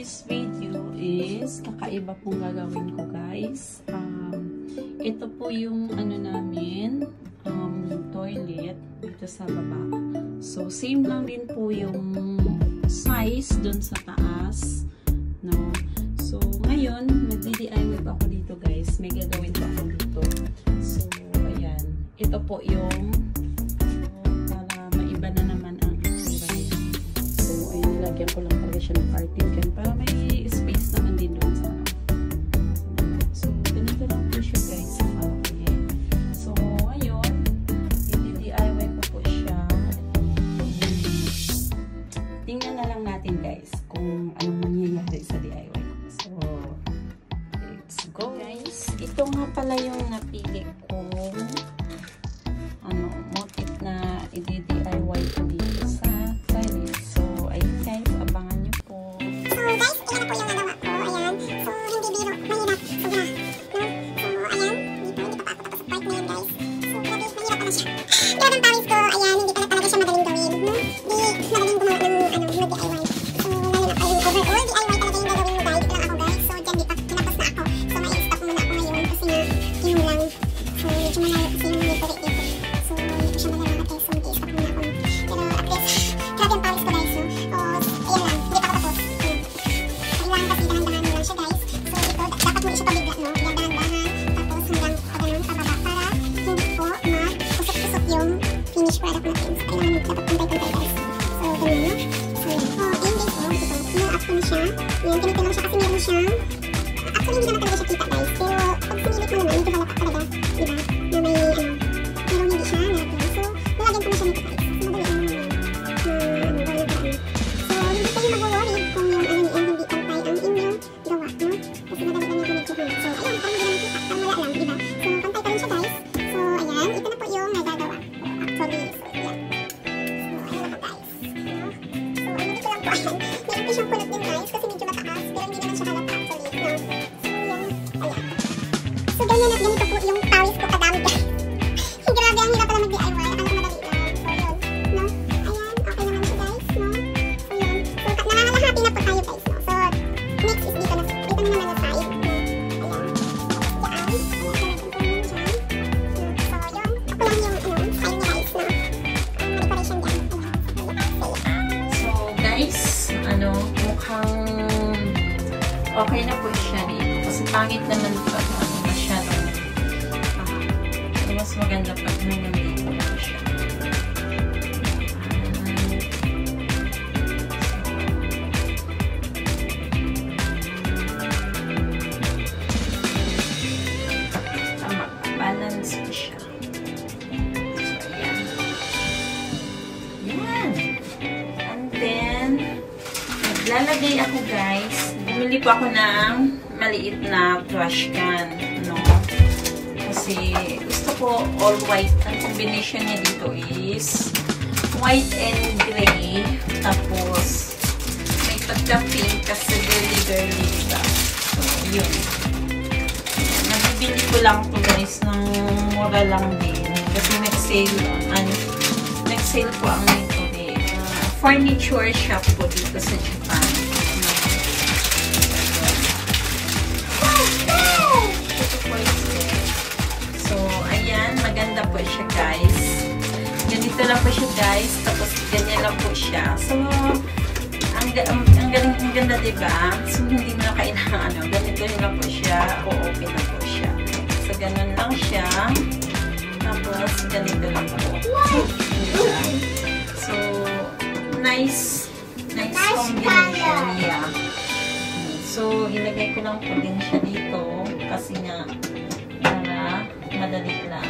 this video is kakaiba pong gagawin ko, guys. Ito po yung ano namin, toilet dito sa baba. So same lang din po yung size dun sa taas, no? So ngayon magdi-DIY ako dito, guys. May gagawin po ako dito. So ayan, ito po yung para maiba na naman ang itsura niya. So ayan, nilagyan ko lang talaga siya ng carton can para may space naman din doon sa so ganito lang po siya, guys. Okay. So ngayon i-DIY ko po siya. Tingnan na lang natin, guys, kung anong mangyayari sa DIY ko. So let's go, guys. Ito nga pala yung napili kong motif na i-DIY ko dito sa toilet. So ayun, guys, abangan nyo po. So guys, ilan po yung nagawa ko. Ayan. So hindi biro, mahirap. Sobra. No? So ayan, hindi pa pa ako tapos part na yun, guys. So grabe, mahirap pala siya. Grabe ang pawis ko. Ayan, hindi pala talaga siya madaling gawin. No? Di madaling gumawa ng mag-DIY. So lalo na pala yung overall DIY talaga yung gagawin mo, guys. Ito lang ako, guys. So dyan, di pa tinapos na ako. So ma-stop muna ako ngayon kasi nga yun lang. So medyo malayo kasi yung libre dito. So hindi ko siya malalakad, guys. So mag-stop muna ako. Pero at least, grabe ang pawis ko, guys. No? So ayan lang, hindi pa ako tapos. Kailangan kasi dahan-dahan lang siya, guys. So ito, dapat mo siya pabigla, no? Dahan-dahan, tapos hanggang pagano'n pababa para hindi po mag-usok-usok yung finish product natin. So kailangan dapat pantay-pantay, guys. So ganun, no? So yun. So ayun, guys, oh, ito. Sinurap ko na siya. Yan, ganito lang siya kasi meron siyang actually hindi naman talaga siya kita, guys. Pero pag sinilip mo naman, medyo halata talaga, diba? Na may, pero hindi siya, meron lang. So nalagyan ko na siya nito, guys. So madali lang naman. So hindi kayo mag-worry kung yung ano niyan hindi pantay ang inyong gawa, no? Kasi madali lang yung binidyohan. So ayun, parang hindi naman kita, parang wala lang, diba? So pantay pa rin siya, guys. So ayan, ito na po yung nagagawa ko. Actually, so yeah. So ayan na po, guys. No? So ano dito lang po, ayan. Meron po siyang kulot din, guys, kasi medyo mataas, pero hindi naman siya halata, actually. No? So yan, ayan. So ganyan at ganito po yung pawis ko kadami, guys. Grabe, ang hirap pala mag-DIY. Akala ko madali lang. So yun, no? Ayan, okay naman siya, guys, no? So yun. So nangangalahati na po tayo, guys, no? So next is dito na naman sa side, no? Ayan. Tapos dyan. Ayan, so yun. Ako lang yung, side niya, guys, no? Ang decoration dyan. So guys, mukhang okay na po siya dito. Kasi pangit naman pag masyadong mas maganda pag nandito na siya. Tama, balance ko siya. So ayan. Yan. And then naglalagay ako, guys. Bumili po ako ng maliit na trash can, no? Kasi gusto ko all white. Ang combination niya dito is white and gray. Tapos may pagka-pink kasi girly-girly diba? So yun. Nabibili ko lang ito, guys, ng mura lang din. Kasi nag-sale po ang ito din. Furniture shop po dito sa Japan. So, ayan, maganda po siya, guys. Ganito lang po siya, guys. Tapos, ganyan lang po siya. So, ang ganda, diba? So, hindi na kailangan, ganito lang po siya. O-open na po siya. So, ganun lang siya. Tapos, ganito lang po. Diba? So, nice combination. Yeah. So, ilagay ko lang po din siya dito. Kasi nga, para madali lang.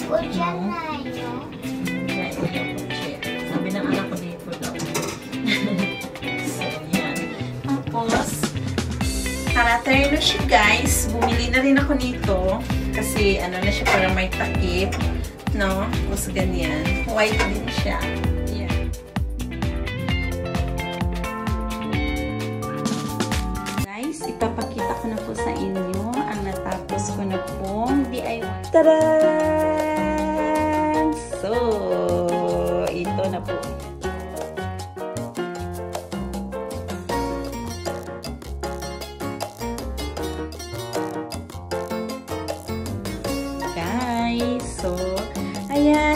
Sabi ng anak ko dito daw. So, yan. Tapos, para terno siya, guys. Bumili na rin ako nito. Kasi, na siya, para may takip. No? Tapos, ganyan. White din siya. Yan. Guys, ipapakita ko na po sa inyo ang natapos ko na pong DIY. Tadaan! So, ito na po.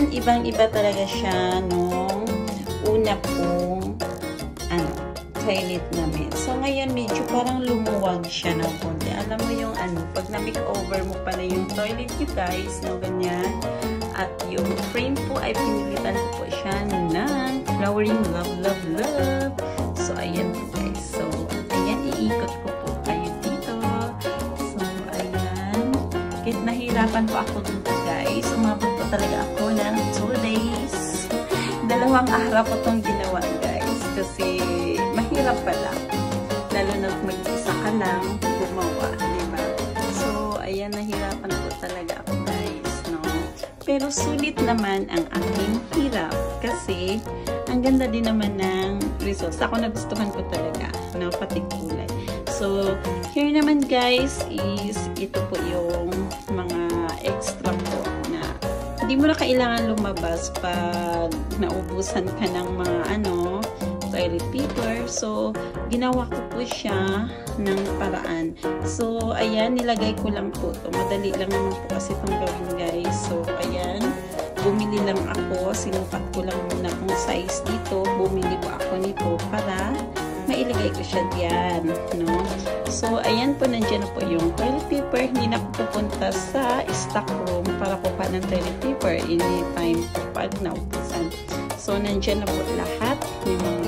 ayan, ibang-iba talaga siya nung una pong toilet namin. So, ngayon, medyo parang lumuwag siya ng konti. Alam mo yung pag na-makeover mo pala yung toilet you guys, no, ganyan. At yung frame po ay pinilitan ko po siya ng flowering love, love, love. So, ayan po guys. So, ayan, iikot ko po kayo dito. So, ayan. Kahit nahirapan po ako dito guys, umabot po talaga ako ng 2 days. 2 araw ko itong ginawa guys. Kasi, mahirap pala. Lalo na mag-isa ka lang gumawa, diba? So, ayan, nahirapan po talaga ako guys, no? Pero sulit naman ang aking hirap kasi ang ganda din naman ng results. Ako nagustuhan ko talaga, no? Pati kulay. So, here naman guys is ito po yung mga extra po na hindi mo na kailangan lumabas pag naubusan ka ng mga toilet paper. So, ginawa ko po siya ng paraan. So, ayan, nilagay ko lang po ito. Madali lang naman po kasi itong gawin guys. So, ayan, bumili lang ako. Sinukat ko lang muna kung size dito. Bumili po ako nito para mailagay ko siya diyan, no? So, ayan po, nandiyan na po yung toilet paper. Hindi na po pupunta sa stock room para kuha ng toilet paper anytime pag naubusan. So, nandiyan na po lahat yung mga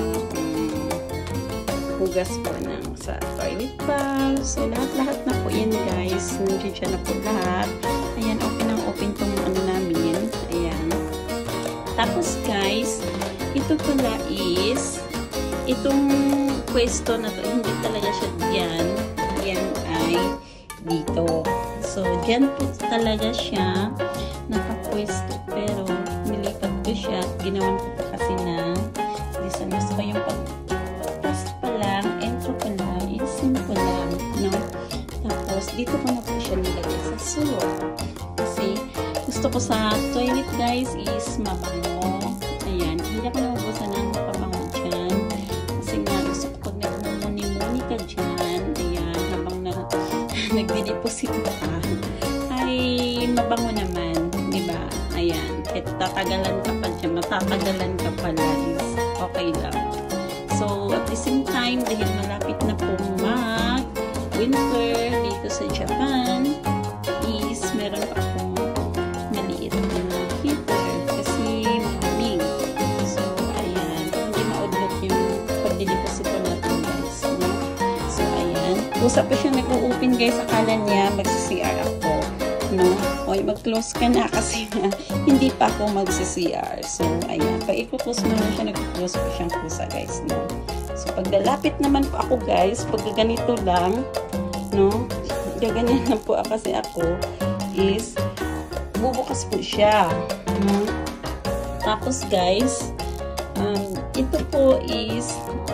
hugas po sa toilet bowl. So, lahat-lahat na po yan guys. Nandiyan na po lahat. Ayan, open tong namin. Ayan. Tapos guys, ito pala is itong pwesto na to, hindi talaga siya diyan. Yan ay dito. So, diyan po talaga siya nakapwesto. Pero, nilipat ko siya. Ginawan ko pa kasi na design. Gusto ko yung pag-test pa lang, intro pa lang, is simple lang, no? Tapos, dito ko na po siya nilagay sa sulok. Kasi, gusto ko sa toilet guys is mabango. Ayan. Hindi ako naubusan ng pabango dyan. Kasi nga, gusto ko pag nagmumuni-muni ka dyan, ayan, habang nagdideposit ka, ay mabango naman, diba? Ayan. At tatagalan ka pa dyan, matatagalan ka pala is okay lang. So, at the same time, dahil malapit na po mag-winter dito sa Japan, is meron pa akong maliit na heater kasi malamig. So, ayan. Hindi maudlot yung pagdideposit ko natin guys. No? So, ayan. Usap pa siya nag-open guys. Akala niya mag-CR ako. No? O, mag-close ka na kasi hindi pa ako mag-CR. So, ayan. Pag i-close mo na siya, nag-close pa siyang kusa guys. No? So, pag lalapit naman po ako guys, pag ganito lang, no? Gaganyan na po kasi ako is bubukas po siya. No? Tapos guys, ito po is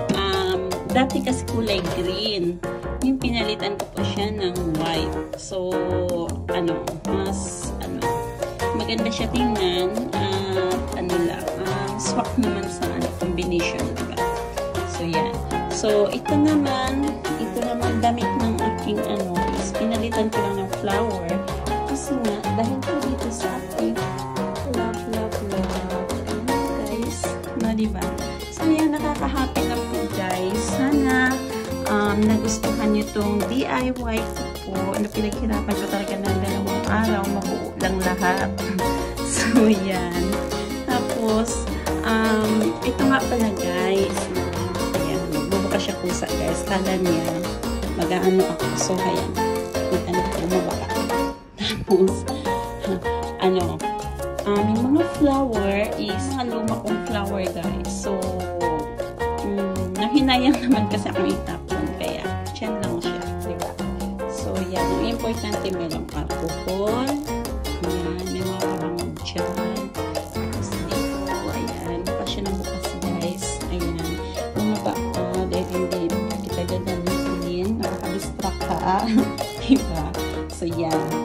dati kasi kulay green. Yung pinalitan ko po siya ng white. So, mas maganda siya tingnan at swak naman sa combination, diba? So, yan. So, ito naman damit ng aking is pinalitan ko lang ng flower. Kasi nga, dahil po dito sa ating love. Ayan, guys. No, diba? So, yan, nakaka-happy na po, guys. Sana, nagustuhan nyo itong DIY ko po. Pinaghirapan ko talaga ng 2 araw. Mabuo lang lahat. So, yan. Tapos, ito nga pala, guys. Ayan, magbubuka siya kusa, guys. Kala niya, mag-aano ako. So, ayan. Bumabaka. Tapos, yung mga flower is luma kong flower, guys. So, nahinayang naman kasi akong itapon. Kaya, dyan lang siya. Diba? So, yan. Ang importante, mayroong alcohol. Ayan. May mga kabangog dyan. Tapos, dito, ayan. Bukas siya ng bukas, guys. Ayan. Bumaba ka dahil hindi kita gagamitin. Nakaka-distract ka. Diba? So, yan.